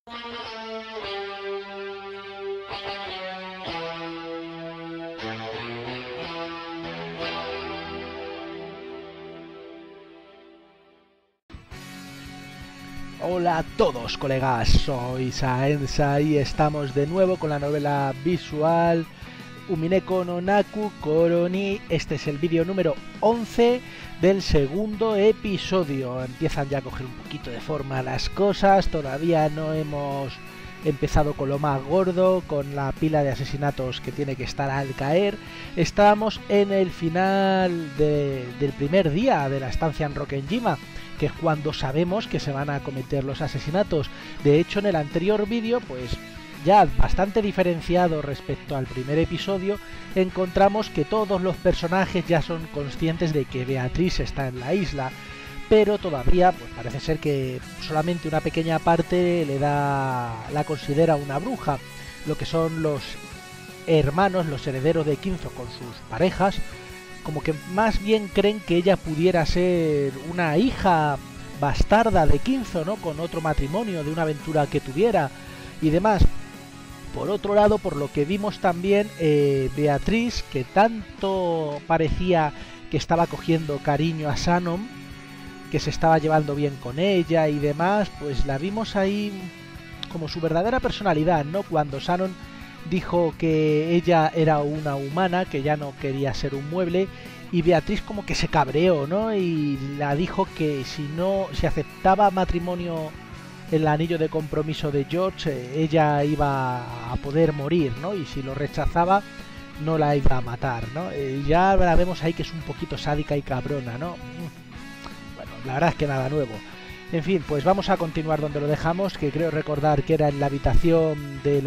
Hola a todos, colegas, soy Saensa y estamos de nuevo con la novela visual Umineko no Naku Koroni. Este es el vídeo número 11 del segundo episodio. Empiezan ya a coger un poquito de forma las cosas, todavía no hemos empezado con lo más gordo, con la pila de asesinatos que tiene que estar al caer. Estamos en el final del primer día de la estancia en Rokkenjima, que es cuando sabemos que se van a cometer los asesinatos. De hecho, en el anterior vídeo, pues ya bastante diferenciado respecto al primer episodio, encontramos que todos los personajes ya son conscientes de que Beatriz está en la isla, pero todavía pues parece ser que solamente una pequeña parte la considera una bruja, lo que son los hermanos, los herederos de Kinzo con sus parejas, como que más bien creen que ella pudiera ser una hija bastarda de Kinzo, ¿no? Con otro matrimonio, de una aventura que tuviera y demás. Por otro lado, por lo que vimos también, Beatriz, que tanto parecía que estaba cogiendo cariño a Sanon, que se estaba llevando bien con ella y demás, pues la vimos ahí como su verdadera personalidad, ¿no? Cuando Sanon dijo que ella era una humana, que ya no quería ser un mueble, y Beatriz como que se cabreó, ¿no? Y la dijo que si aceptaba matrimonio, el anillo de compromiso de George, ella iba a poder morir, ¿no? Y si lo rechazaba, no la iba a matar, ¿no? Ya la vemos ahí que es un poquito sádica y cabrona, ¿no? Bueno, la verdad es que nada nuevo. En fin, pues vamos a continuar donde lo dejamos, que creo recordar que era en la habitación de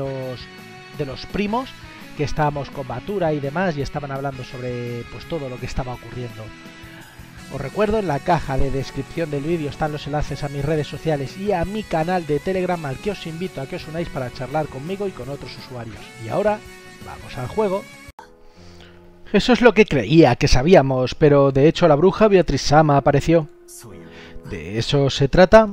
los primos, que estábamos con Batura y demás, y estaban hablando sobre pues todo lo que estaba ocurriendo. Os recuerdo, en la caja de descripción del vídeo están los enlaces a mis redes sociales y a mi canal de Telegram, al que os invito a que os unáis para charlar conmigo y con otros usuarios. Y ahora, vamos al juego. Eso es lo que creía que sabíamos, pero de hecho la bruja Beatriz Sama apareció. ¿De eso se trata?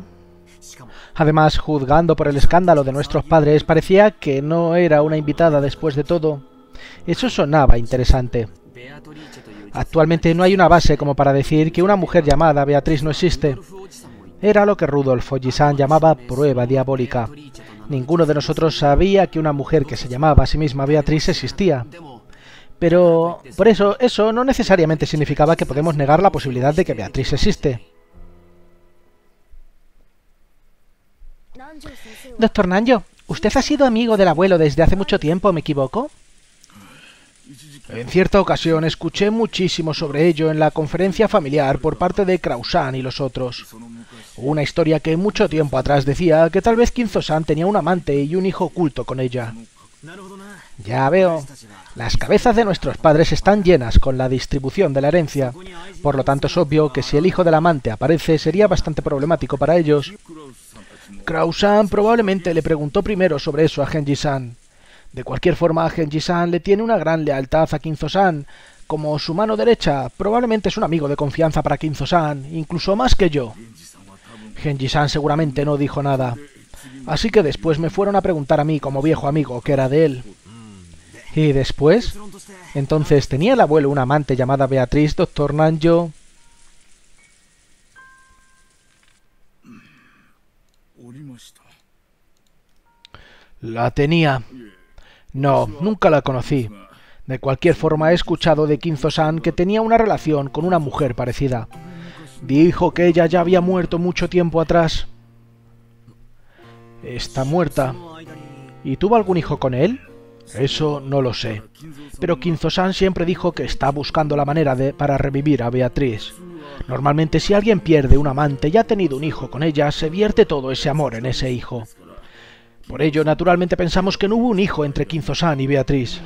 Además, juzgando por el escándalo de nuestros padres, parecía que no era una invitada después de todo. Eso sonaba interesante. Actualmente no hay una base como para decir que una mujer llamada Beatriz no existe. Era lo que Rudolf Oji-san llamaba prueba diabólica. Ninguno de nosotros sabía que una mujer que se llamaba a sí misma Beatriz existía. Pero por eso no necesariamente significaba que podemos negar la posibilidad de que Beatriz existe. Doctor Nanjo, ¿usted ha sido amigo del abuelo desde hace mucho tiempo, me equivoco? En cierta ocasión escuché muchísimo sobre ello en la conferencia familiar por parte de Krausan y los otros. Una historia que mucho tiempo atrás decía que tal vez Kinzo-san tenía un amante y un hijo oculto con ella. Ya veo. Las cabezas de nuestros padres están llenas con la distribución de la herencia. Por lo tanto es obvio que si el hijo del amante aparece sería bastante problemático para ellos. Krausan probablemente le preguntó primero sobre eso a Genji-san. De cualquier forma, Genji-san le tiene una gran lealtad a Kinzo-san. Como su mano derecha, probablemente es un amigo de confianza para Kinzo-san, incluso más que yo. Genji-san seguramente no dijo nada. Así que después me fueron a preguntar a mí como viejo amigo que era de él. ¿Y después? Entonces, ¿tenía el abuelo una amante llamada Beatriz, doctor Nanjo? La tenía. No, nunca la conocí. De cualquier forma, he escuchado de Kinzo-san que tenía una relación con una mujer parecida. Dijo que ella ya había muerto mucho tiempo atrás. Está muerta. ¿Y tuvo algún hijo con él? Eso no lo sé. Pero Kinzo-san siempre dijo que está buscando la manera para revivir a Beatriz. Normalmente, si alguien pierde un amante y ha tenido un hijo con ella, se vierte todo ese amor en ese hijo. Por ello, naturalmente pensamos que no hubo un hijo entre Kinzo-san y Beatriz.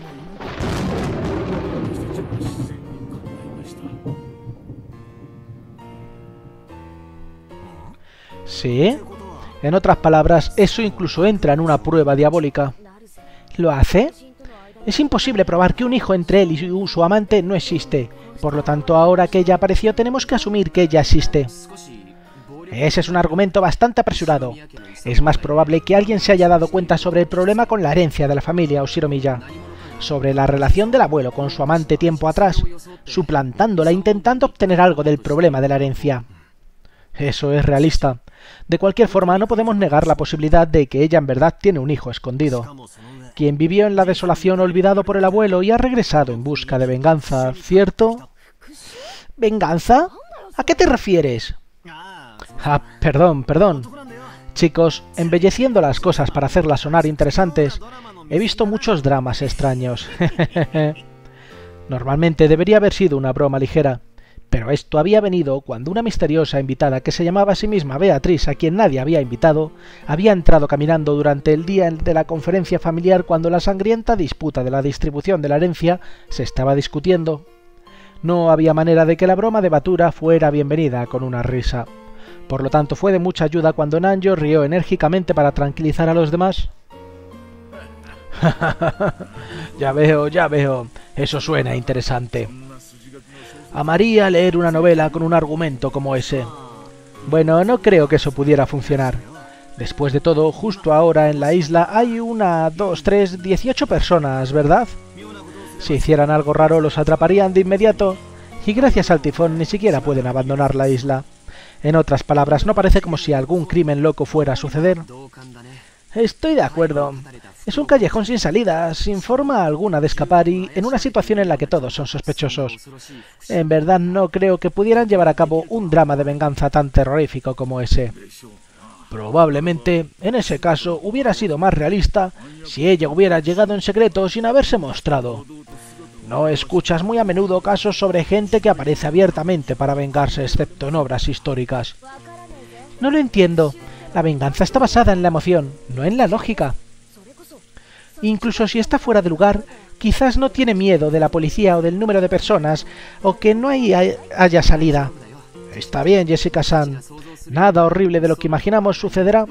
¿Sí? En otras palabras, eso incluso entra en una prueba diabólica. ¿Lo hace? Es imposible probar que un hijo entre él y su amante no existe. Por lo tanto, ahora que ella apareció, tenemos que asumir que ella existe. Ese es un argumento bastante apresurado. Es más probable que alguien se haya dado cuenta sobre el problema con la herencia de la familia Oshiromiya, sobre la relación del abuelo con su amante tiempo atrás, suplantándola e intentando obtener algo del problema de la herencia. Eso es realista. De cualquier forma, no podemos negar la posibilidad de que ella en verdad tiene un hijo escondido, quien vivió en la desolación olvidado por el abuelo y ha regresado en busca de venganza, ¿cierto? ¿Venganza? ¿A qué te refieres? Ah, perdón. Chicos, embelleciendo las cosas para hacerlas sonar interesantes, he visto muchos dramas extraños. Normalmente debería haber sido una broma ligera, pero esto había venido cuando una misteriosa invitada que se llamaba a sí misma Beatriz, a quien nadie había invitado, había entrado caminando durante el día de la conferencia familiar cuando la sangrienta disputa de la distribución de la herencia se estaba discutiendo. No había manera de que la broma de Batura fuera bienvenida con una risa. Por lo tanto, fue de mucha ayuda cuando Nanjo rió enérgicamente para tranquilizar a los demás. Ya veo. Eso suena interesante. Amaría leer una novela con un argumento como ese. Bueno, no creo que eso pudiera funcionar. Después de todo, justo ahora en la isla hay 18 personas, ¿verdad? Si hicieran algo raro los atraparían de inmediato, y gracias al tifón ni siquiera pueden abandonar la isla. En otras palabras, no parece como si algún crimen loco fuera a suceder. Estoy de acuerdo. Es un callejón sin salida, sin forma alguna de escapar y en una situación en la que todos son sospechosos. En verdad no creo que pudieran llevar a cabo un drama de venganza tan terrorífico como ese. Probablemente, en ese caso, hubiera sido más realista si ella hubiera llegado en secreto sin haberse mostrado. No escuchas muy a menudo casos sobre gente que aparece abiertamente para vengarse, excepto en obras históricas. No lo entiendo. La venganza está basada en la emoción, no en la lógica. Incluso si está fuera de lugar, quizás no tiene miedo de la policía o del número de personas, o que no haya salida. Está bien, Jessica-san. Nada horrible de lo que imaginamos sucederá.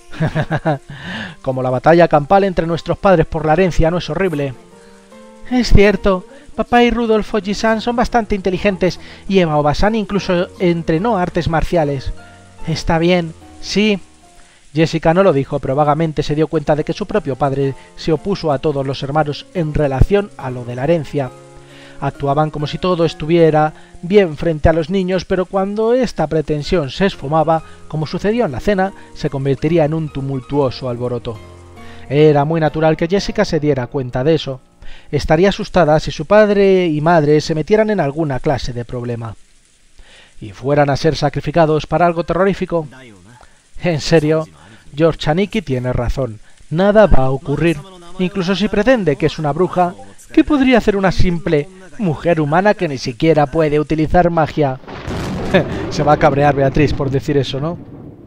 Como la batalla campal entre nuestros padres por la herencia no es horrible. Es cierto, papá y Rudolf Oji-san son bastante inteligentes y Eva Oba-san incluso entrenó artes marciales. Está bien, sí. Jessica no lo dijo, pero vagamente se dio cuenta de que su propio padre se opuso a todos los hermanos en relación a lo de la herencia. Actuaban como si todo estuviera bien frente a los niños, pero cuando esta pretensión se esfumaba, como sucedió en la cena, se convertiría en un tumultuoso alboroto. Era muy natural que Jessica se diera cuenta de eso. Estaría asustada si su padre y madre se metieran en alguna clase de problema. ¿Y fueran a ser sacrificados para algo terrorífico? En serio, George Chaniki tiene razón. Nada va a ocurrir. Incluso si pretende que es una bruja, ¿qué podría hacer una simple mujer humana que ni siquiera puede utilizar magia? Se va a cabrear Beatriz por decir eso, ¿no?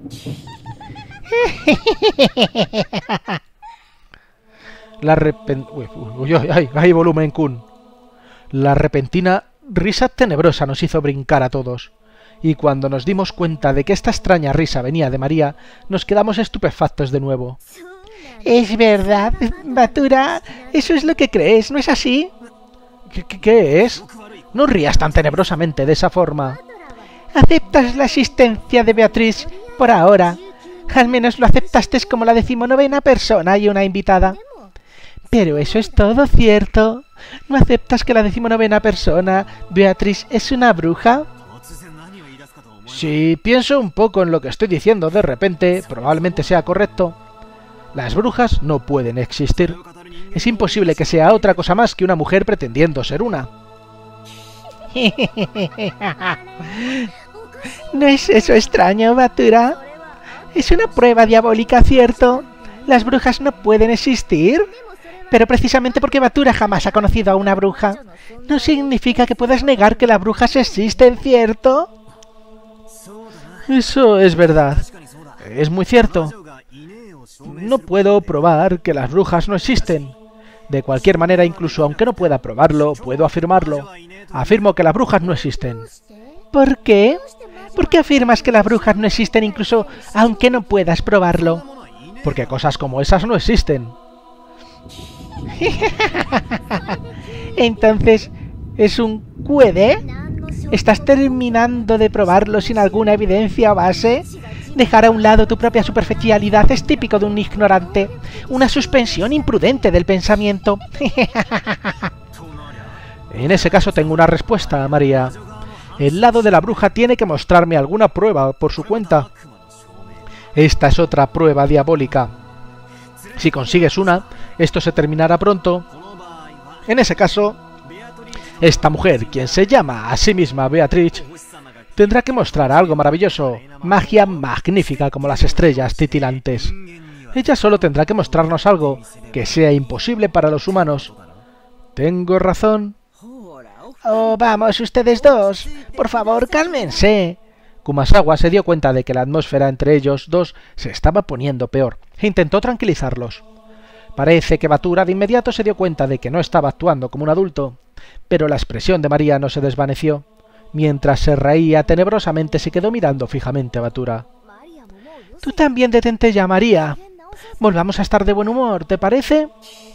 ¡Ay, volumen, Kun! La repentina risa tenebrosa nos hizo brincar a todos. Y cuando nos dimos cuenta de que esta extraña risa venía de María, nos quedamos estupefactos de nuevo. ¿Es verdad, Batura? ¿Eso es lo que crees, no es así? ¿Qué es? No rías tan tenebrosamente de esa forma. ¿Aceptas la existencia de Beatriz por ahora? Al menos lo aceptaste como la 19ª persona y una invitada. Pero eso es todo cierto. ¿No aceptas que la 19ª persona, Beatriz, es una bruja? Si pienso un poco en lo que estoy diciendo de repente, probablemente sea correcto. Las brujas no pueden existir. Es imposible que sea otra cosa más que una mujer pretendiendo ser una. ¿No es eso extraño, Batura? Es una prueba diabólica, ¿cierto? Las brujas no pueden existir. Pero precisamente porque Batura jamás ha conocido a una bruja, no significa que puedas negar que las brujas existen, ¿cierto? Eso es verdad. Es muy cierto. No puedo probar que las brujas no existen. De cualquier manera, incluso aunque no pueda probarlo, puedo afirmarlo. Afirmo que las brujas no existen. ¿Por qué? ¿Por qué afirmas que las brujas no existen incluso aunque no puedas probarlo? Porque cosas como esas no existen. Entonces, ¿es un puede? ¿Estás terminando de probarlo sin alguna evidencia o base? Dejar a un lado tu propia superficialidad es típico de un ignorante. Una suspensión imprudente del pensamiento. En ese caso tengo una respuesta, María. El lado de la bruja tiene que mostrarme alguna prueba por su cuenta. Esta es otra prueba diabólica. Si consigues una, esto se terminará pronto. En ese caso, esta mujer, quien se llama a sí misma Beatriz, tendrá que mostrar algo maravilloso, magia magnífica como las estrellas titilantes. Ella solo tendrá que mostrarnos algo que sea imposible para los humanos. ¿Tengo razón? Oh, vamos, ustedes dos. Por favor, cálmense. Kumasawa se dio cuenta de que la atmósfera entre ellos dos se estaba poniendo peor e intentó tranquilizarlos. Parece que Batura de inmediato se dio cuenta de que no estaba actuando como un adulto, pero la expresión de María no se desvaneció. Mientras se reía tenebrosamente se quedó mirando fijamente a Batura. Tú también detente ya, María. Volvamos a estar de buen humor, ¿te parece?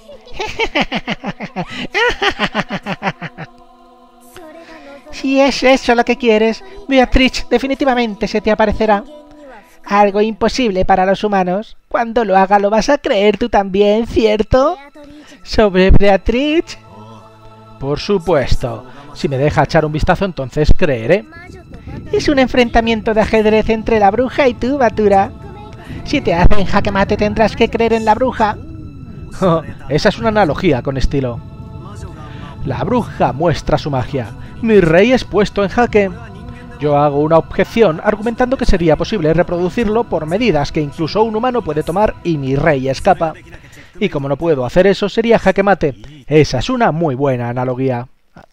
Si es eso lo que quieres, Beatriz definitivamente se te aparecerá. Algo imposible para los humanos. Cuando lo haga lo vas a creer tú también, ¿cierto? ¿Sobre Beatriz? Por supuesto. Si me deja echar un vistazo, entonces creeré. Es un enfrentamiento de ajedrez entre la bruja y tú, Batura. Si te hacen jaque mate tendrás que creer en la bruja. Oh, esa es una analogía con estilo. La bruja muestra su magia. Mi rey es puesto en jaque. Yo hago una objeción argumentando que sería posible reproducirlo por medidas que incluso un humano puede tomar y mi rey escapa. Y como no puedo hacer eso, sería jaque mate. Esa es una muy buena analogía.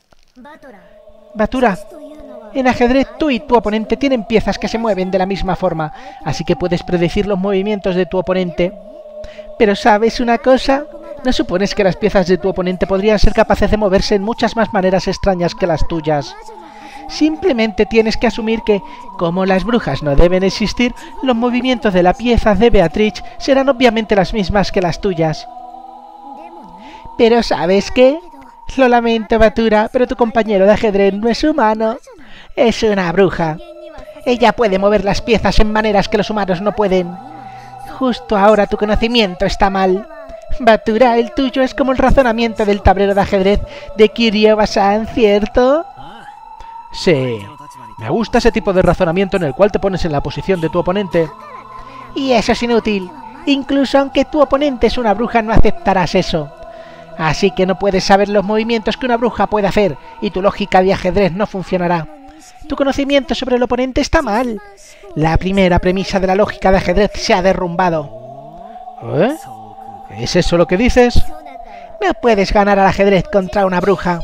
Batura, en ajedrez tú y tu oponente tienen piezas que se mueven de la misma forma, así que puedes predecir los movimientos de tu oponente. Pero ¿sabes una cosa? ¿No supones que las piezas de tu oponente podrían ser capaces de moverse en muchas más maneras extrañas que las tuyas? Simplemente tienes que asumir que, como las brujas no deben existir, los movimientos de la pieza de Beatriz serán obviamente las mismas que las tuyas. Pero ¿sabes qué? Lo lamento, Batura, pero tu compañero de ajedrez no es humano. Es una bruja. Ella puede mover las piezas en maneras que los humanos no pueden. Justo ahora tu conocimiento está mal. Batura, el tuyo es como el razonamiento del tablero de ajedrez de Kiryu-Basan, ¿cierto? Sí. Me gusta ese tipo de razonamiento en el cual te pones en la posición de tu oponente. Y eso es inútil. Incluso aunque tu oponente es una bruja, no aceptarás eso. Así que no puedes saber los movimientos que una bruja puede hacer, y tu lógica de ajedrez no funcionará. Tu conocimiento sobre el oponente está mal. La primera premisa de la lógica de ajedrez se ha derrumbado. ¿Eh? ¿Es eso lo que dices? No puedes ganar al ajedrez contra una bruja.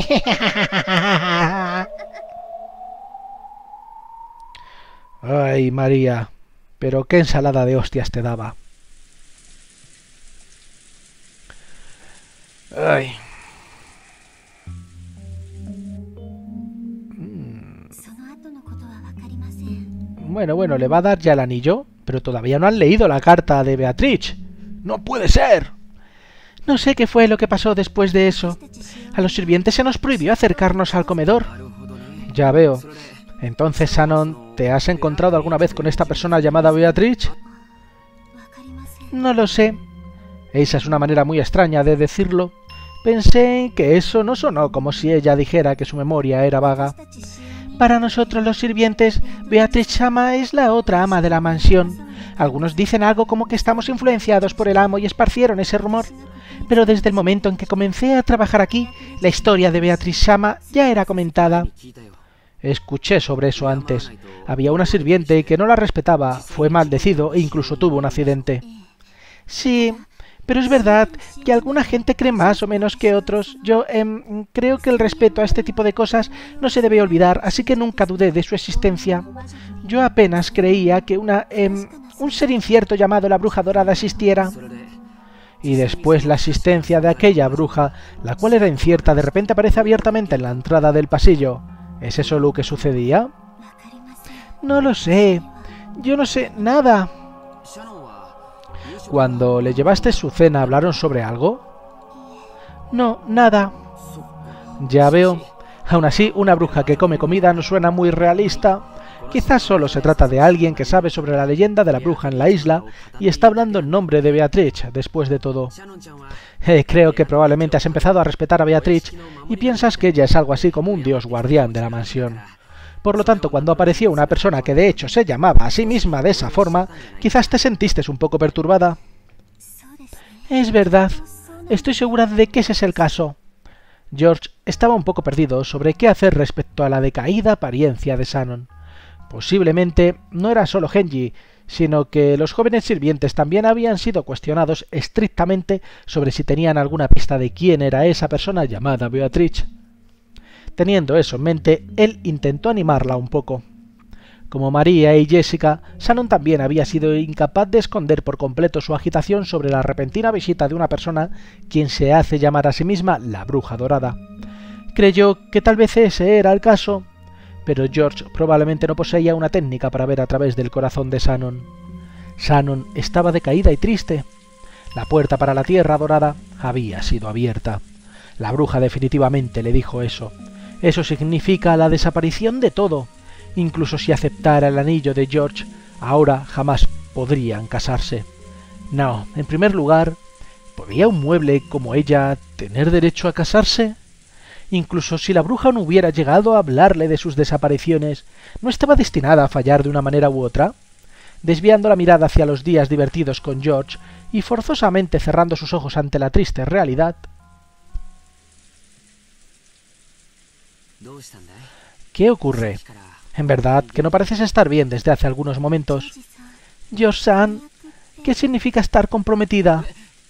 Ay, María, pero qué ensalada de hostias te daba. Ay. Bueno, le va a dar ya el anillo, pero todavía no han leído la carta de Beatriz. ¡No puede ser! No sé qué fue lo que pasó después de eso. A los sirvientes se nos prohibió acercarnos al comedor. Ya veo. Entonces, Shannon, ¿te has encontrado alguna vez con esta persona llamada Beatriz? No lo sé. Esa es una manera muy extraña de decirlo. Pensé que eso no sonó como si ella dijera que su memoria era vaga. Para nosotros los sirvientes, Beatriz Shama es la otra ama de la mansión. Algunos dicen algo como que estamos influenciados por el amo y esparcieron ese rumor. Pero desde el momento en que comencé a trabajar aquí, la historia de Beatriz Shama ya era comentada. Escuché sobre eso antes. Había una sirviente que no la respetaba, fue maldecido e incluso tuvo un accidente. Sí, pero es verdad que alguna gente cree más o menos que otros. Yo creo que el respeto a este tipo de cosas no se debe olvidar, así que nunca dudé de su existencia. Yo apenas creía que un ser incierto llamado la Bruja Dorada existiera. Y después la existencia de aquella bruja, la cual era incierta, de repente aparece abiertamente en la entrada del pasillo. ¿Es eso lo que sucedía? No lo sé. Yo no sé nada. Cuando le llevaste su cena, ¿hablaron sobre algo? No, nada. Ya veo. Aún así, una bruja que come comida no suena muy realista. Quizás solo se trata de alguien que sabe sobre la leyenda de la bruja en la isla y está hablando en nombre de Beatrix, después de todo. Creo que probablemente has empezado a respetar a Beatrix y piensas que ella es algo así como un dios guardián de la mansión. Por lo tanto, cuando apareció una persona que de hecho se llamaba a sí misma de esa forma, quizás te sentiste un poco perturbada. Es verdad. Estoy segura de que ese es el caso. George estaba un poco perdido sobre qué hacer respecto a la decaída apariencia de Shannon. Posiblemente no era solo Genji, sino que los jóvenes sirvientes también habían sido cuestionados estrictamente sobre si tenían alguna pista de quién era esa persona llamada Beatrix. Teniendo eso en mente, él intentó animarla un poco. Como María y Jessica, Shannon también había sido incapaz de esconder por completo su agitación sobre la repentina visita de una persona quien se hace llamar a sí misma la Bruja Dorada. Creyó que tal vez ese era el caso, pero George probablemente no poseía una técnica para ver a través del corazón de Shannon. Shannon estaba decaída y triste. La puerta para la Tierra Dorada había sido abierta. La bruja definitivamente le dijo eso. Eso significa la desaparición de todo. Incluso si aceptara el anillo de George, ahora jamás podrían casarse. No, en primer lugar, ¿podía un mueble como ella tener derecho a casarse? Incluso si la bruja no hubiera llegado a hablarle de sus desapariciones, ¿no estaba destinada a fallar de una manera u otra? Desviando la mirada hacia los días divertidos con George y forzosamente cerrando sus ojos ante la triste realidad. ¿Qué ocurre? En verdad, que no pareces estar bien desde hace algunos momentos. George-san, ¿qué significa estar comprometida?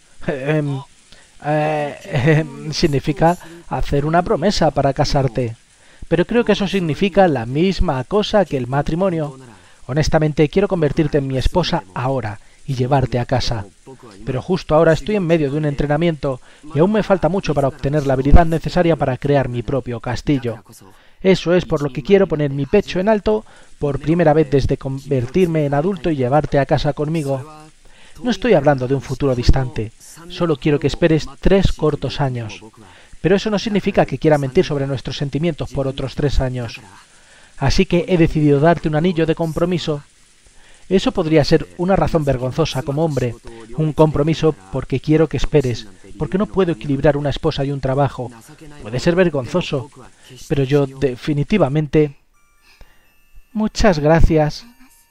Significa hacer una promesa para casarte. Pero creo que eso significa la misma cosa que el matrimonio. Honestamente, quiero convertirte en mi esposa ahora y llevarte a casa. Pero justo ahora estoy en medio de un entrenamiento y aún me falta mucho para obtener la habilidad necesaria para crear mi propio castillo. Eso es por lo que quiero poner mi pecho en alto por primera vez desde convertirme en adulto y llevarte a casa conmigo. No estoy hablando de un futuro distante, solo quiero que esperes 3 cortos años. Pero eso no significa que quiera mentir sobre nuestros sentimientos por otros 3 años. Así que he decidido darte un anillo de compromiso. Eso podría ser una razón vergonzosa como hombre, un compromiso porque quiero que esperes, porque no puedo equilibrar una esposa y un trabajo. Puede ser vergonzoso, pero yo definitivamente... Muchas gracias.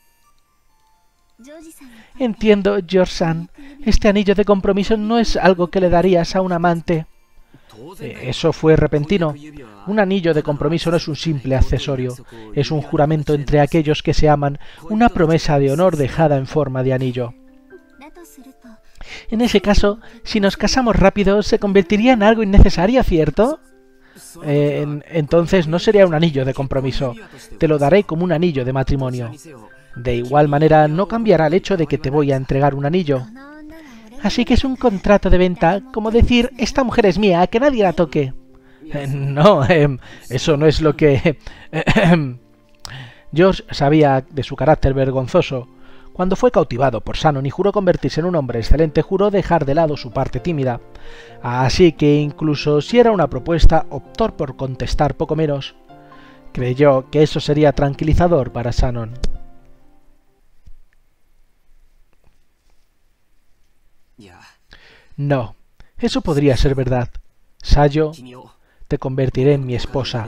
Entiendo, George-san. Este anillo de compromiso no es algo que le darías a un amante. Eso fue repentino. Un anillo de compromiso no es un simple accesorio. Es un juramento entre aquellos que se aman, una promesa de honor dejada en forma de anillo. En ese caso, si nos casamos rápido, se convertiría en algo innecesario, ¿cierto? Entonces no sería un anillo de compromiso. Te lo daré como un anillo de matrimonio. De igual manera, no cambiará el hecho de que te voy a entregar un anillo. Así que es un contrato de venta, como decir, esta mujer es mía, que nadie la toque. No, eso no es lo que... George sabía de su carácter vergonzoso. Cuando fue cautivado por Shannon y juró convertirse en un hombre excelente, juró dejar de lado su parte tímida. Así que incluso si era una propuesta, optó por contestar poco menos. Creyó que eso sería tranquilizador para Shannon. No, eso podría ser verdad. Sayo, te convertiré en mi esposa.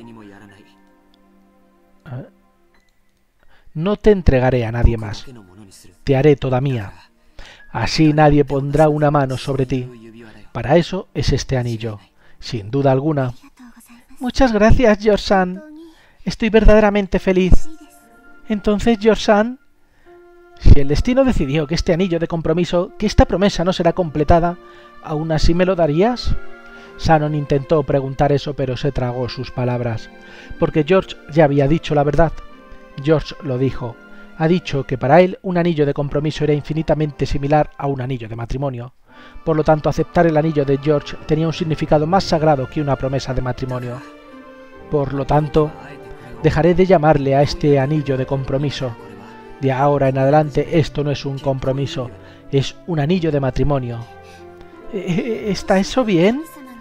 No te entregaré a nadie más. Te haré toda mía. Así nadie pondrá una mano sobre ti. Para eso es este anillo, sin duda alguna. Muchas gracias, George-san. Estoy verdaderamente feliz. Entonces, George-san, si el destino decidió que este anillo de compromiso, que esta promesa no será completada, ¿aún así me lo darías? Shannon intentó preguntar eso, pero se tragó sus palabras, porque George ya había dicho la verdad. George lo dijo. Ha dicho que para él un anillo de compromiso era infinitamente similar a un anillo de matrimonio. Por lo tanto, aceptar el anillo de George tenía un significado más sagrado que una promesa de matrimonio. Por lo tanto, dejaré de llamarle a este anillo de compromiso. De ahora en adelante esto no es un compromiso, es un anillo de matrimonio. ¿Está eso bien?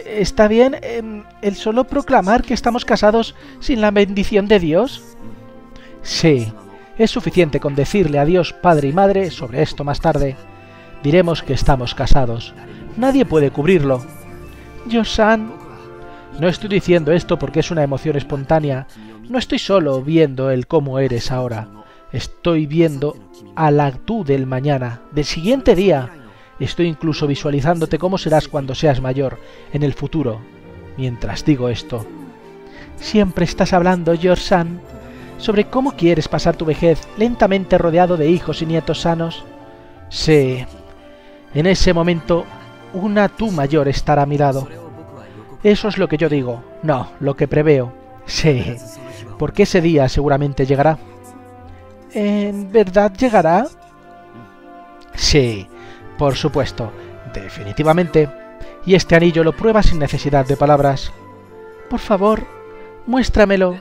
¿Está bien el solo proclamar que estamos casados sin la bendición de Dios? Sí, es suficiente con decirle a Dios Padre y Madre sobre esto más tarde. Diremos que estamos casados. Nadie puede cubrirlo. Yo-san, no estoy diciendo esto porque es una emoción espontánea. No estoy solo viendo el cómo eres ahora. Estoy viendo a la tú del mañana, del siguiente día. Estoy incluso visualizándote cómo serás cuando seas mayor, en el futuro. Mientras digo esto, siempre estás hablando, George-san, sobre cómo quieres pasar tu vejez lentamente rodeado de hijos y nietos sanos. Sí, en ese momento, una tú mayor estará a mi lado. Eso es lo que yo digo, no, lo que preveo. Sí, porque ese día seguramente llegará. ¿En verdad llegará? Sí, por supuesto, definitivamente. Y este anillo lo prueba sin necesidad de palabras. Por favor, muéstramelo.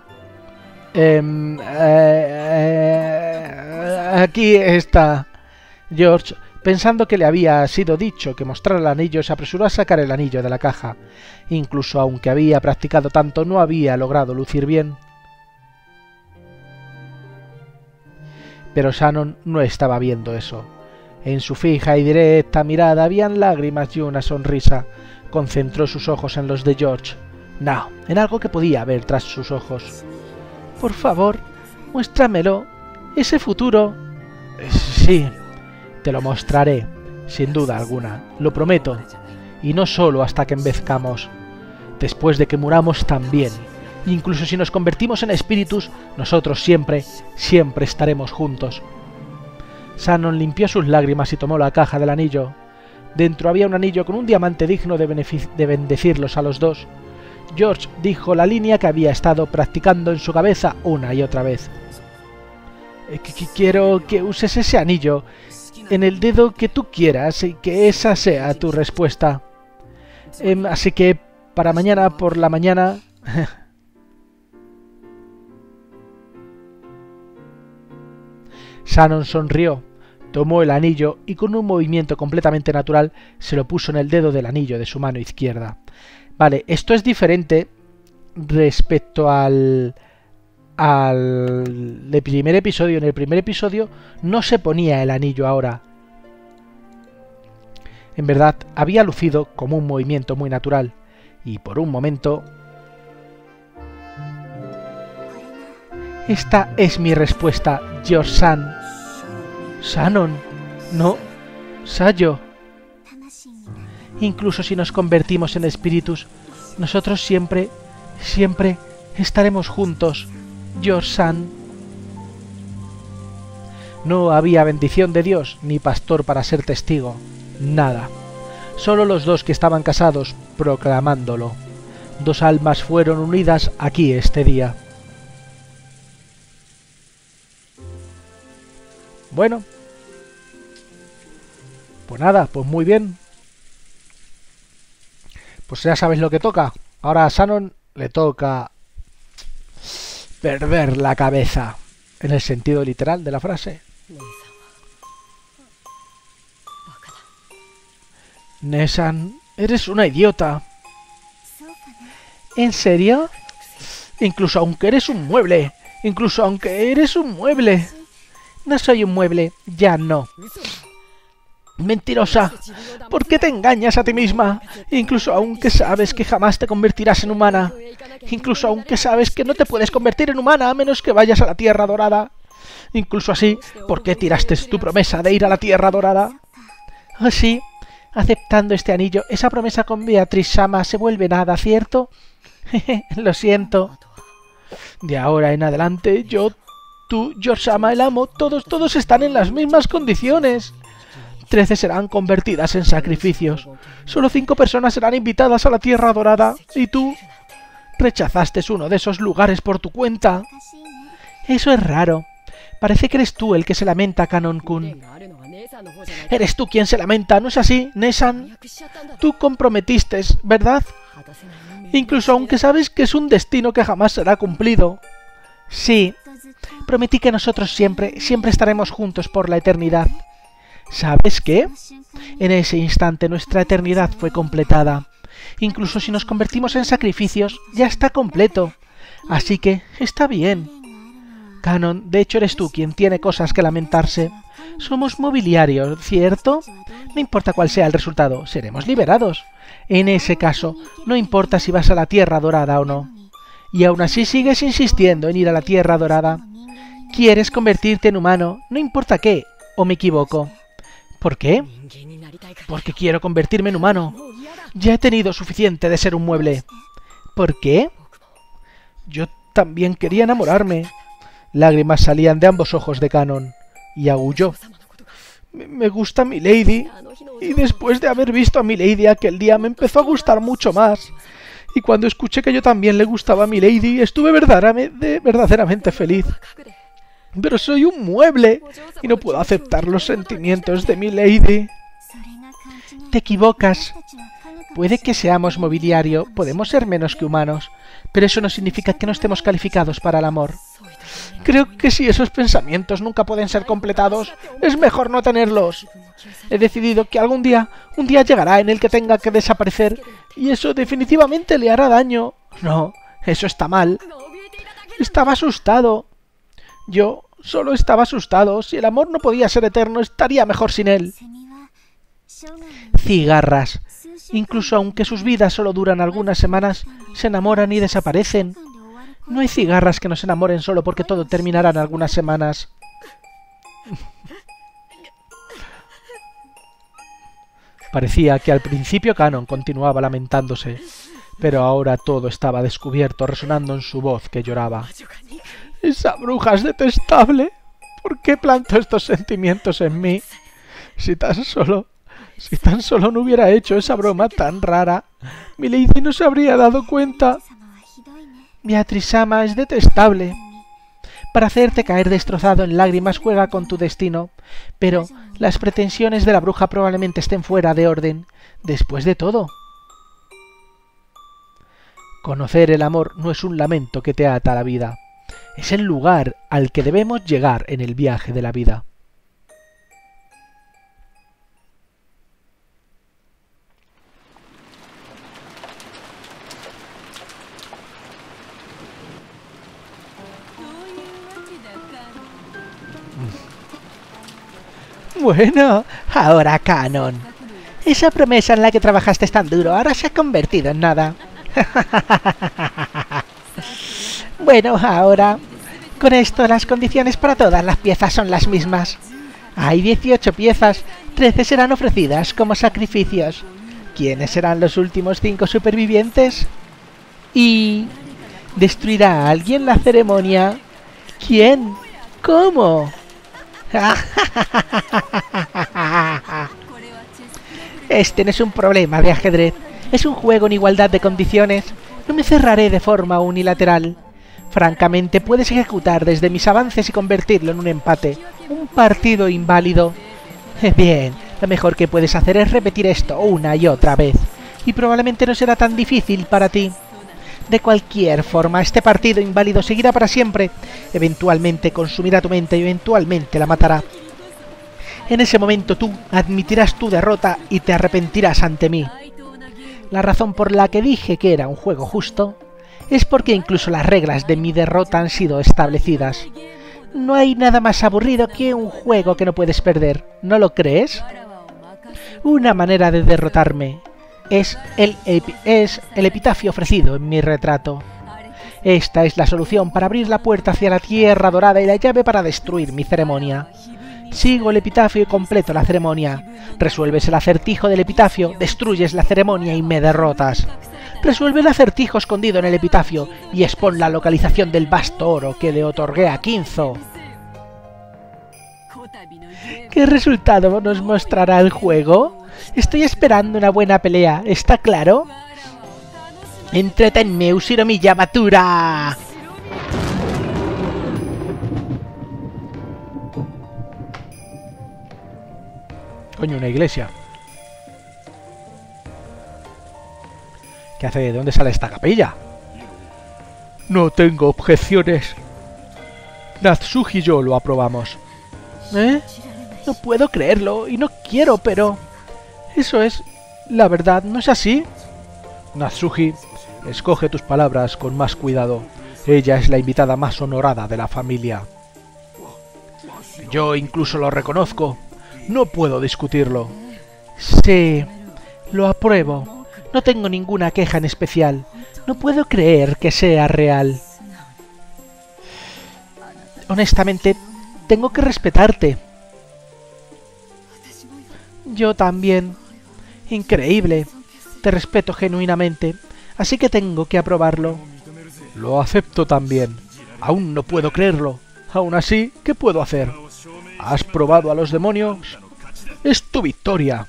Aquí está. George, pensando que le había sido dicho que mostrara el anillo, se apresuró a sacar el anillo de la caja. Incluso aunque había practicado tanto, no había logrado lucir bien. Pero Shannon no estaba viendo eso. En su fija y directa mirada habían lágrimas y una sonrisa. Concentró sus ojos en los de George. No, en algo que podía ver tras sus ojos. Por favor, muéstramelo. Ese futuro. Sí, te lo mostraré, sin duda alguna. Lo prometo. Y no solo hasta que envejezcamos. Después de que muramos también. Incluso si nos convertimos en espíritus, nosotros siempre, siempre estaremos juntos. Shannon limpió sus lágrimas y tomó la caja del anillo. Dentro había un anillo con un diamante digno de bendecirlos a los dos. George dijo la línea que había estado practicando en su cabeza una y otra vez. Quiero que uses ese anillo en el dedo que tú quieras y que esa sea tu respuesta. Así que para mañana por la mañana... Shannon sonrió, tomó el anillo y con un movimiento completamente natural se lo puso en el dedo del anillo de su mano izquierda. Vale, esto es diferente respecto al primer episodio. En el primer episodio no se ponía el anillo ahora. En verdad, había lucido como un movimiento muy natural. Y por un momento... Esta es mi respuesta, George-san. Shannon, no, Sayo. Incluso si nos convertimos en espíritus, nosotros siempre, siempre estaremos juntos, George-san. No había bendición de Dios ni pastor para ser testigo, nada. Solo los dos que estaban casados proclamándolo. Dos almas fueron unidas aquí este día. Bueno, pues nada, pues muy bien. Pues ya sabéis lo que toca. Ahora a Shannon le toca perder la cabeza, en el sentido literal de la frase. Nesan, eres una idiota. ¿En serio? Incluso aunque eres un mueble. Incluso aunque eres un mueble. No soy un mueble, ya no. Mentirosa, ¿por qué te engañas a ti misma? Incluso aunque sabes que jamás te convertirás en humana. Incluso aunque sabes que no te puedes convertir en humana a menos que vayas a la Tierra Dorada. Incluso así, ¿por qué tiraste tu promesa de ir a la Tierra Dorada? Así, aceptando este anillo, esa promesa con Beatriz Sama se vuelve nada, ¿cierto? Lo siento. De ahora en adelante, tú, George-sama, el amo, todos están en las mismas condiciones. 13 serán convertidas en sacrificios. Solo 5 personas serán invitadas a la Tierra Dorada. Y tú rechazaste uno de esos lugares por tu cuenta. Eso es raro. Parece que eres tú el que se lamenta, Kanon-kun. Eres tú quien se lamenta, ¿no es así, Nesan? Tú comprometiste, ¿verdad? Incluso aunque sabes que es un destino que jamás será cumplido. Sí, prometí que nosotros siempre estaremos juntos por la eternidad. ¿Sabes qué? En ese instante nuestra eternidad fue completada. Incluso si nos convertimos en sacrificios, ya está completo. Así que está bien. Canon, de hecho eres tú quien tiene cosas que lamentarse. Somos mobiliario, ¿cierto? No importa cuál sea el resultado, seremos liberados. En ese caso, no importa si vas a la Tierra Dorada o no. Y aún así sigues insistiendo en ir a la Tierra Dorada. Quieres convertirte en humano, no importa qué, ¿o me equivoco? ¿Por qué? Porque quiero convertirme en humano. Ya he tenido suficiente de ser un mueble. ¿Por qué? Yo también quería enamorarme. Lágrimas salían de ambos ojos de Canon, y aulló. Me gusta Milady, y después de haber visto a Milady aquel día me empezó a gustar mucho más. Y cuando escuché que yo también le gustaba a Milady, estuve verdaderamente feliz. Pero soy un mueble, y no puedo aceptar los sentimientos de Milady. Te equivocas. Puede que seamos mobiliario, podemos ser menos que humanos, pero eso no significa que no estemos calificados para el amor. Creo que si esos pensamientos nunca pueden ser completados, es mejor no tenerlos. He decidido que un día llegará en el que tenga que desaparecer, y eso definitivamente le hará daño. No, eso está mal. Estaba asustado. Yo solo estaba asustado. Si el amor no podía ser eterno, estaría mejor sin él. Cigarras. Incluso aunque sus vidas solo duran algunas semanas, se enamoran y desaparecen. No hay cigarras que nos enamoren solo porque todo terminará en algunas semanas. Parecía que al principio Canon continuaba lamentándose, pero ahora todo estaba descubierto, resonando en su voz que lloraba. ¡Esa bruja es detestable! ¿Por qué plantó estos sentimientos en mí? Si tan solo no hubiera hecho esa broma tan rara, Milady no se habría dado cuenta. Beatriz-sama es detestable. Para hacerte caer destrozado en lágrimas juega con tu destino, pero las pretensiones de la bruja probablemente estén fuera de orden. Después de todo, conocer el amor no es un lamento que te ata a la vida. Es el lugar al que debemos llegar en el viaje de la vida. Bueno, ahora Canon. Esa promesa en la que trabajaste tan duro ahora se ha convertido en nada. Bueno, ahora, con esto las condiciones para todas las piezas son las mismas. Hay 18 piezas, 13 serán ofrecidas como sacrificios. ¿Quiénes serán los últimos 5 supervivientes? ¿Y destruirá a alguien la ceremonia? ¿Quién? ¿Cómo? Este no es un problema de ajedrez, es un juego en igualdad de condiciones. No me cerraré de forma unilateral. Francamente, puedes ejecutar desde mis avances y convertirlo en un empate, un partido inválido. Bien, lo mejor que puedes hacer es repetir esto una y otra vez, y probablemente no será tan difícil para ti. De cualquier forma, este partido inválido seguirá para siempre. Eventualmente consumirá tu mente y eventualmente la matará. En ese momento tú admitirás tu derrota y te arrepentirás ante mí. La razón por la que dije que era un juego justo es porque incluso las reglas de mi derrota han sido establecidas. No hay nada más aburrido que un juego que no puedes perder, ¿no lo crees? Una manera de derrotarme es el epitafio ofrecido en mi retrato. Esta es la solución para abrir la puerta hacia la Tierra Dorada y la llave para destruir mi ceremonia. Sigo el epitafio y completo la ceremonia. Resuelves el acertijo del epitafio, destruyes la ceremonia y me derrotas. Resuelve el acertijo escondido en el epitafio y expon la localización del vasto oro que le otorgué a Kinzo. ¿Qué resultado nos mostrará el juego? Estoy esperando una buena pelea, ¿está claro? ¡Entretenme, Ushiromi Yamatura! Coño, una iglesia. ¿Qué hace? ¿De dónde sale esta capilla? No tengo objeciones. Natsuki y yo lo aprobamos. ¿Eh? No puedo creerlo y no quiero, pero... Eso es... La verdad, ¿no es así? Natsuki, escoge tus palabras con más cuidado. Ella es la invitada más honorada de la familia. Yo incluso lo reconozco. No puedo discutirlo. Sí, lo apruebo. No tengo ninguna queja en especial. No puedo creer que sea real. Honestamente, tengo que respetarte. Yo también. Increíble. Te respeto genuinamente, así que tengo que aprobarlo. Lo acepto también. Aún no puedo creerlo. Aún así, ¿qué puedo hacer? ¿Has probado a los demonios? ¡Es tu victoria!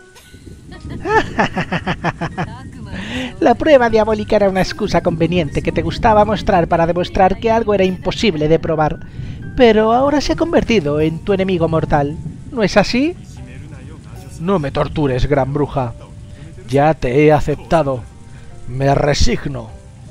La prueba diabólica era una excusa conveniente que te gustaba mostrar para demostrar que algo era imposible de probar. Pero ahora se ha convertido en tu enemigo mortal. ¿No es así? No me tortures, gran bruja. Ya te he aceptado. Me resigno.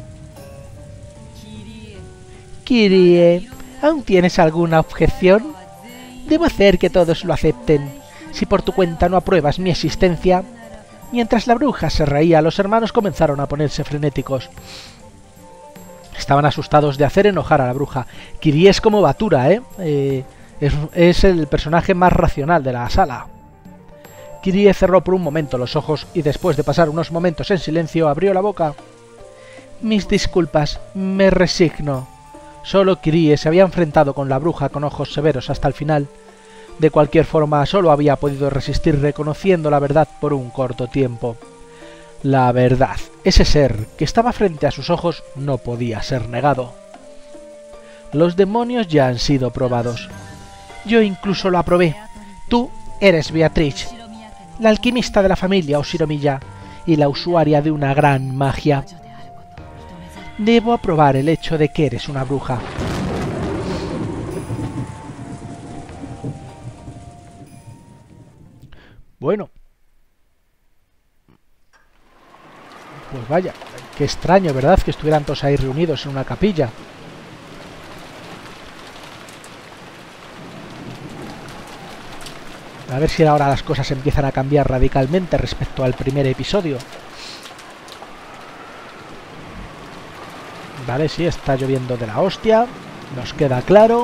Kirie, ¿aún tienes alguna objeción? Debo hacer que todos lo acepten. Si por tu cuenta no apruebas mi existencia... Mientras la bruja se reía, los hermanos comenzaron a ponerse frenéticos. Estaban asustados de hacer enojar a la bruja. Kirie es como Batura, es el personaje más racional de la sala. Kirie cerró por un momento los ojos y después de pasar unos momentos en silencio abrió la boca. Mis disculpas, me resigno. Solo Kirie se había enfrentado con la bruja con ojos severos hasta el final. De cualquier forma, solo había podido resistir reconociendo la verdad por un corto tiempo. La verdad, ese ser que estaba frente a sus ojos no podía ser negado. Los demonios ya han sido probados. Yo incluso lo aprobé. Tú eres Beatriz, la alquimista de la familia Oshiromiya y la usuaria de una gran magia. Debo aprobar el hecho de que eres una bruja. Bueno. Pues vaya, qué extraño, ¿verdad? Que estuvieran todos ahí reunidos en una capilla. A ver si ahora las cosas empiezan a cambiar radicalmente respecto al primer episodio. Vale, sí, está lloviendo de la hostia. Nos queda claro.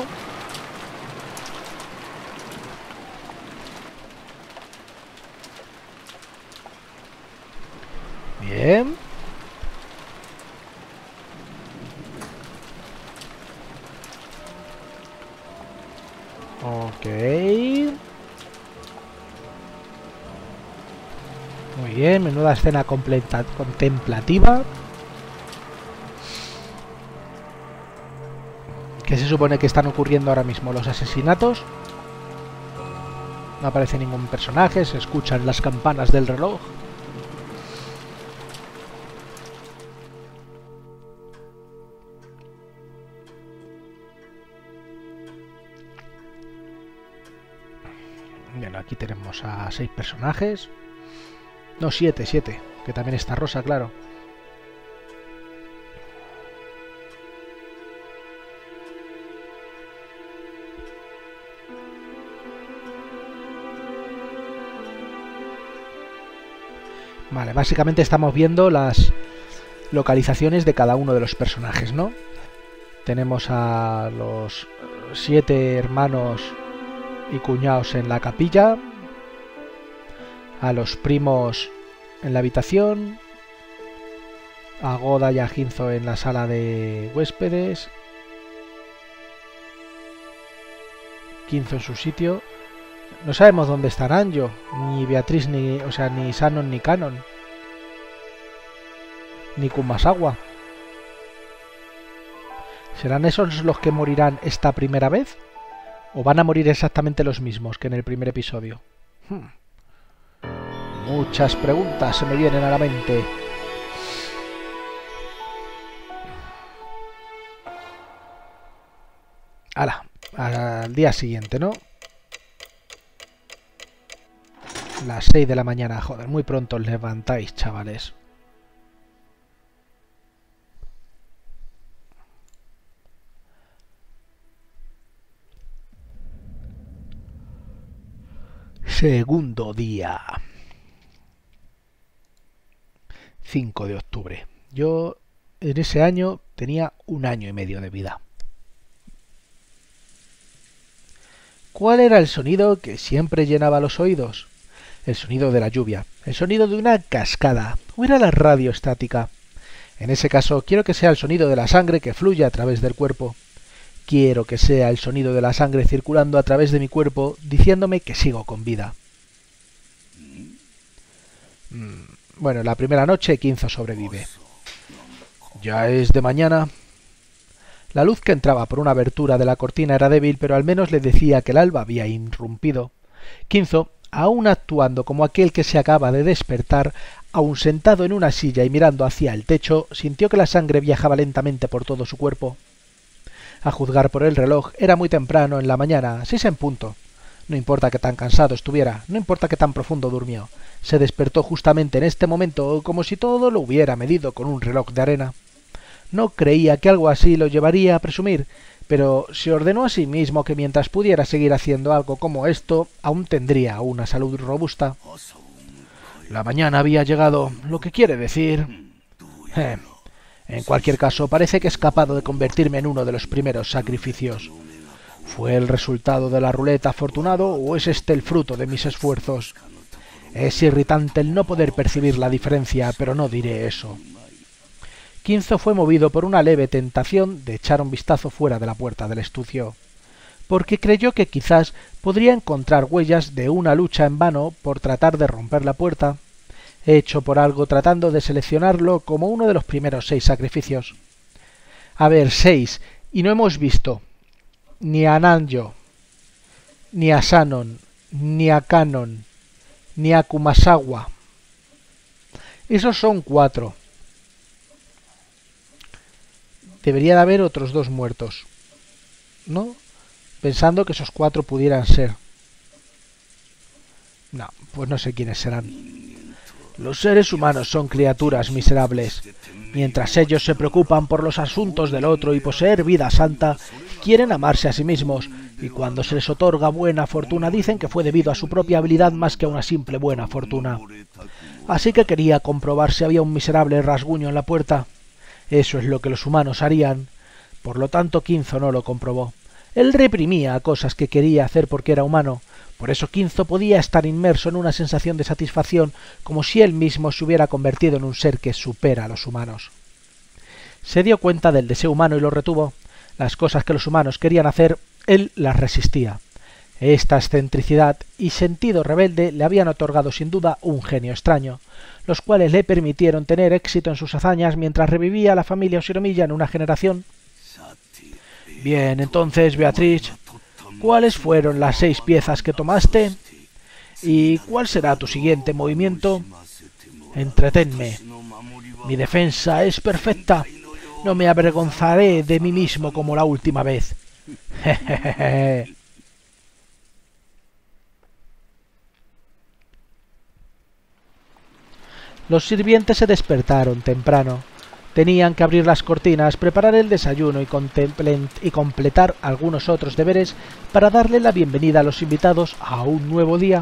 Bien. Ok. Muy bien, menuda escena contemplativa. ¿Qué se supone que están ocurriendo ahora mismo? ¿Los asesinatos? No aparece ningún personaje, se escuchan las campanas del reloj. Bueno, aquí tenemos a 6 personajes. No, 7, que también está Rosa, claro. Vale, básicamente estamos viendo las localizaciones de cada uno de los personajes, ¿no? Tenemos a los 7 hermanos y cuñados en la capilla, a los primos en la habitación, a Goda y a Ginzo en la sala de huéspedes, Ginzo en su sitio. No sabemos dónde están Anjo, ni Beatriz, ni Sanon, ni Canon, ni Kumasawa. ¿Serán esos los que morirán esta primera vez? ¿O van a morir exactamente los mismos que en el primer episodio? Muchas preguntas se me vienen a la mente. ¡Hala! Al día siguiente, ¿no? Las 6 de la mañana, joder, muy pronto os levantáis, chavales. Segundo día. 5 de octubre. Yo en ese año tenía 1 año y medio de vida. ¿Cuál era el sonido que siempre llenaba los oídos? El sonido de la lluvia, el sonido de una cascada, o era la radio estática. En ese caso, quiero que sea el sonido de la sangre que fluye a través del cuerpo. Quiero que sea el sonido de la sangre circulando a través de mi cuerpo, diciéndome que sigo con vida. Bueno, la primera noche Quinzo sobrevive. Ya es de mañana. La luz que entraba por una abertura de la cortina era débil, pero al menos le decía que el alba había irrumpido. Quinzo, aún actuando como aquel que se acaba de despertar, aún sentado en una silla y mirando hacia el techo, sintió que la sangre viajaba lentamente por todo su cuerpo. A juzgar por el reloj, era muy temprano en la mañana, 6 en punto. No importa que tan cansado estuviera, no importa que tan profundo durmió. Se despertó justamente en este momento, como si todo lo hubiera medido con un reloj de arena. No creía que algo así lo llevaría a presumir, pero se ordenó a sí mismo que mientras pudiera seguir haciendo algo como esto, aún tendría una salud robusta. La mañana había llegado, lo que quiere decir... En cualquier caso, parece que he escapado de convertirme en uno de los primeros sacrificios. ¿Fue el resultado de la ruleta afortunado o es este el fruto de mis esfuerzos? Es irritante el no poder percibir la diferencia, pero no diré eso. Quinzo fue movido por una leve tentación de echar un vistazo fuera de la puerta del estudio, porque creyó que quizás podría encontrar huellas de una lucha en vano por tratar de romper la puerta, hecho por algo tratando de seleccionarlo como uno de los primeros 6 sacrificios. A ver, 6, y no hemos visto ni a Nanjo, ni a Sanon, ni a Kanon, ni a Kumasawa. Esos son 4. Debería de haber otros 2 muertos, ¿no? Pensando que esos 4 pudieran ser. No, pues no sé quiénes serán. Los seres humanos son criaturas miserables. Mientras ellos se preocupan por los asuntos del otro y poseer vida santa, quieren amarse a sí mismos, y cuando se les otorga buena fortuna dicen que fue debido a su propia habilidad más que a una simple buena fortuna. Así que quería comprobar si había un miserable rasguño en la puerta. Eso es lo que los humanos harían. Por lo tanto, Quinzo no lo comprobó. Él reprimía cosas que quería hacer porque era humano. Por eso Quinzo podía estar inmerso en una sensación de satisfacción, como si él mismo se hubiera convertido en un ser que supera a los humanos. Se dio cuenta del deseo humano y lo retuvo. Las cosas que los humanos querían hacer, él las resistía. Esta excentricidad y sentido rebelde le habían otorgado sin duda un genio extraño, los cuales le permitieron tener éxito en sus hazañas mientras revivía a la familia Oshinomiya en una generación. Bien, entonces, Beatriz, ¿cuáles fueron las 6 piezas que tomaste? ¿Y cuál será tu siguiente movimiento? Entretenme. Mi defensa es perfecta. No me avergonzaré de mí mismo como la última vez. Jejeje. Los sirvientes se despertaron temprano. Tenían que abrir las cortinas, preparar el desayuno y completar algunos otros deberes para darle la bienvenida a los invitados a un nuevo día.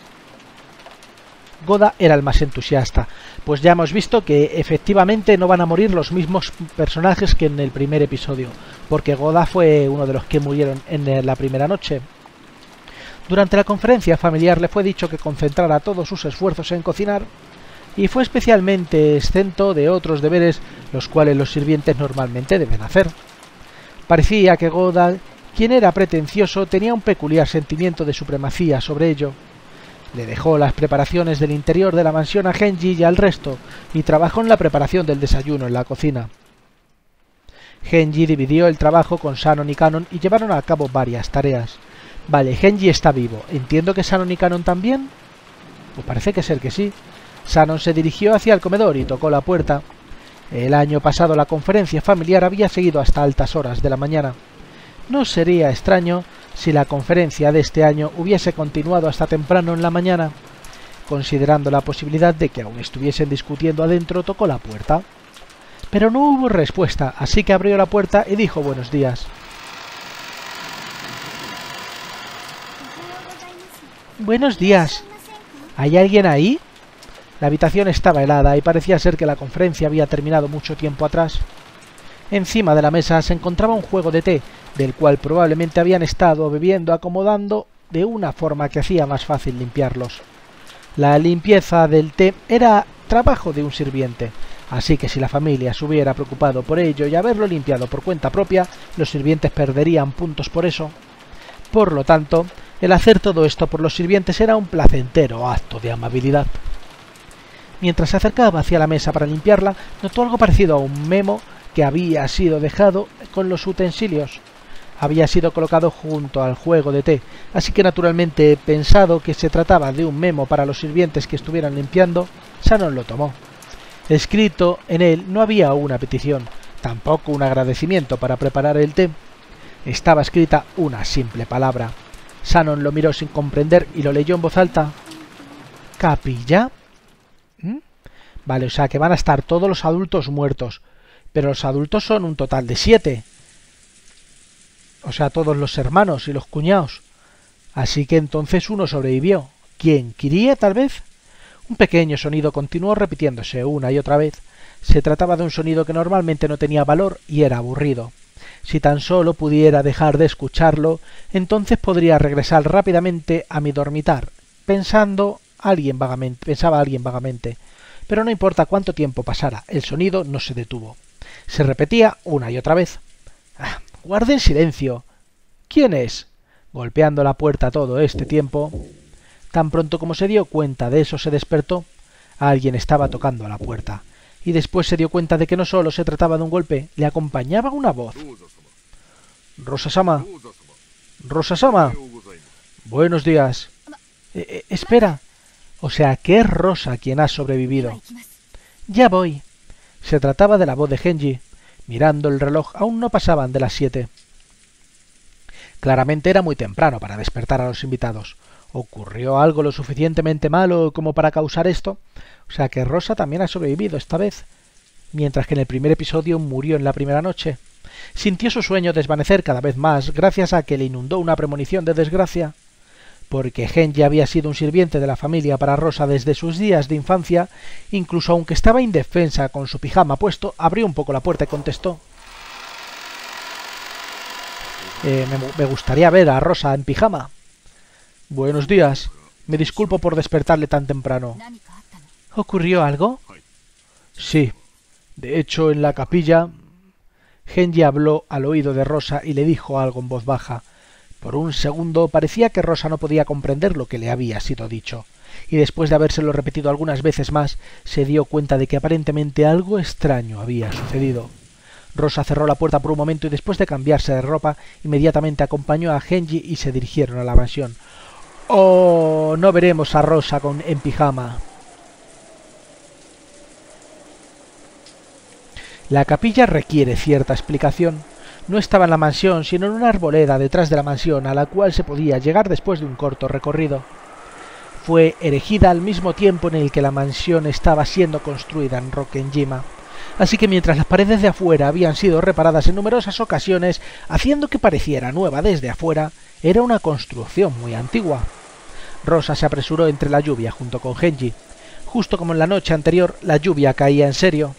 Goda era el más entusiasta, pues ya hemos visto que efectivamente no van a morir los mismos personajes que en el primer episodio, porque Goda fue uno de los que murieron en la primera noche. Durante la conferencia familiar le fue dicho que concentrara todos sus esfuerzos en cocinar, y fue especialmente exento de otros deberes los cuales los sirvientes normalmente deben hacer. Parecía que Goda, quien era pretencioso, tenía un peculiar sentimiento de supremacía sobre ello. Le dejó las preparaciones del interior de la mansión a Genji y al resto, y trabajó en la preparación del desayuno en la cocina. Genji dividió el trabajo con Sanon y Kanon y llevaron a cabo varias tareas. Vale, Genji está vivo. ¿Entiendo que Sanon y Kanon también? Pues parece que ser que sí. Sanon se dirigió hacia el comedor y tocó la puerta. El año pasado la conferencia familiar había seguido hasta altas horas de la mañana. No sería extraño si la conferencia de este año hubiese continuado hasta temprano en la mañana. Considerando la posibilidad de que aún estuviesen discutiendo adentro, tocó la puerta. Pero no hubo respuesta, así que abrió la puerta y dijo buenos días. Buenos días. ¿Hay alguien ahí? La habitación estaba helada y parecía ser que la conferencia había terminado mucho tiempo atrás. Encima de la mesa se encontraba un juego de té, del cual probablemente habían estado bebiendo acomodando de una forma que hacía más fácil limpiarlos. La limpieza del té era trabajo de un sirviente, así que si la familia se hubiera preocupado por ello y haberlo limpiado por cuenta propia, los sirvientes perderían puntos por eso. Por lo tanto, el hacer todo esto por los sirvientes era un placentero acto de amabilidad. Mientras se acercaba hacia la mesa para limpiarla, notó algo parecido a un memo que había sido dejado con los utensilios. Había sido colocado junto al juego de té, así que naturalmente, pensado que se trataba de un memo para los sirvientes que estuvieran limpiando, Shannon lo tomó. Escrito en él no había una petición, tampoco un agradecimiento para preparar el té. Estaba escrita una simple palabra. Shannon lo miró sin comprender y lo leyó en voz alta. ¿Capilla? Vale, o sea que van a estar todos los adultos muertos, pero los adultos son un total de 7. O sea, todos los hermanos y los cuñados. Así que entonces uno sobrevivió. ¿Quién? ¿Kirie, tal vez? Un pequeño sonido continuó repitiéndose una y otra vez. Se trataba de un sonido que normalmente no tenía valor y era aburrido. Si tan solo pudiera dejar de escucharlo, entonces podría regresar rápidamente a mi dormitar, pensaba alguien vagamente. Pero no importa cuánto tiempo pasara, el sonido no se detuvo. Se repetía una y otra vez. ¡Guarden silencio! ¿Quién es? Golpeando la puerta todo este tiempo. Tan pronto como se dio cuenta de eso se despertó. Alguien estaba tocando a la puerta. Y después se dio cuenta de que no solo se trataba de un golpe, le acompañaba una voz. Rosa-sama. Rosa-sama. Buenos días. Espera. O sea, que es Rosa quien ha sobrevivido. Ya voy. Se trataba de la voz de Genji. Mirando el reloj, aún no pasaban de las 7. Claramente era muy temprano para despertar a los invitados. ¿Ocurrió algo lo suficientemente malo como para causar esto? O sea que Rosa también ha sobrevivido esta vez, mientras que en el primer episodio murió en la primera noche. Sintió su sueño desvanecer cada vez más gracias a que le inundó una premonición de desgracia. Porque Genji había sido un sirviente de la familia para Rosa desde sus días de infancia, incluso aunque estaba indefensa con su pijama puesto, abrió un poco la puerta y contestó. Me gustaría ver a Rosa en pijama. Buenos días. Me disculpo por despertarle tan temprano. ¿Ocurrió algo? Sí. De hecho, en la capilla... Genji habló al oído de Rosa y le dijo algo en voz baja. Por un segundo parecía que Rosa no podía comprender lo que le había sido dicho, y después de habérselo repetido algunas veces más, se dio cuenta de que aparentemente algo extraño había sucedido. Rosa cerró la puerta por un momento y después de cambiarse de ropa, inmediatamente acompañó a Genji y se dirigieron a la mansión. ¡Oh! No veremos a Rosa en pijama. La capilla requiere cierta explicación. No estaba en la mansión, sino en una arboleda detrás de la mansión, a la cual se podía llegar después de un corto recorrido. Fue erigida al mismo tiempo en el que la mansión estaba siendo construida en Rokkenjima. Así que mientras las paredes de afuera habían sido reparadas en numerosas ocasiones, haciendo que pareciera nueva desde afuera, era una construcción muy antigua. Rosa se apresuró entre la lluvia junto con Genji. Justo como en la noche anterior, la lluvia caía en serio.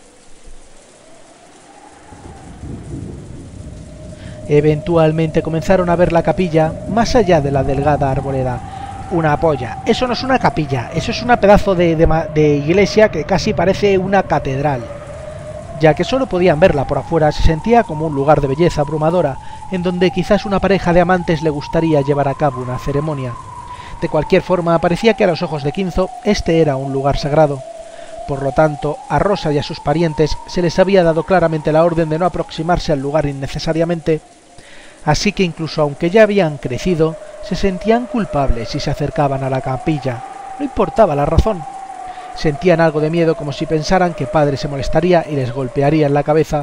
Eventualmente comenzaron a ver la capilla más allá de la delgada arboleda. Una polla. Eso no es una capilla, eso es una pedazo de iglesia que casi parece una catedral. Ya que solo podían verla por afuera, se sentía como un lugar de belleza abrumadora, en donde quizás una pareja de amantes le gustaría llevar a cabo una ceremonia. De cualquier forma, parecía que a los ojos de Kinzo este era un lugar sagrado. Por lo tanto, a Rosa y a sus parientes se les había dado claramente la orden de no aproximarse al lugar innecesariamente. Así que incluso aunque ya habían crecido, se sentían culpables si se acercaban a la capilla. No importaba la razón. Sentían algo de miedo, como si pensaran que padre se molestaría y les golpearía en la cabeza.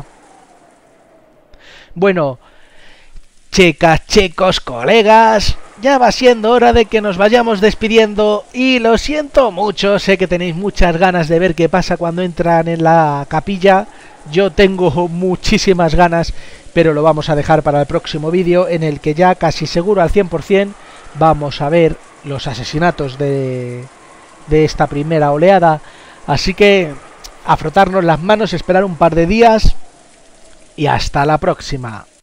Bueno, chicas, chicos, colegas, ya va siendo hora de que nos vayamos despidiendo y lo siento mucho, sé que tenéis muchas ganas de ver qué pasa cuando entran en la capilla. Yo tengo muchísimas ganas, pero lo vamos a dejar para el próximo vídeo, en el que ya casi seguro al 100% vamos a ver los asesinatos de esta primera oleada. Así que a frotarnos las manos, esperar un par de días y hasta la próxima.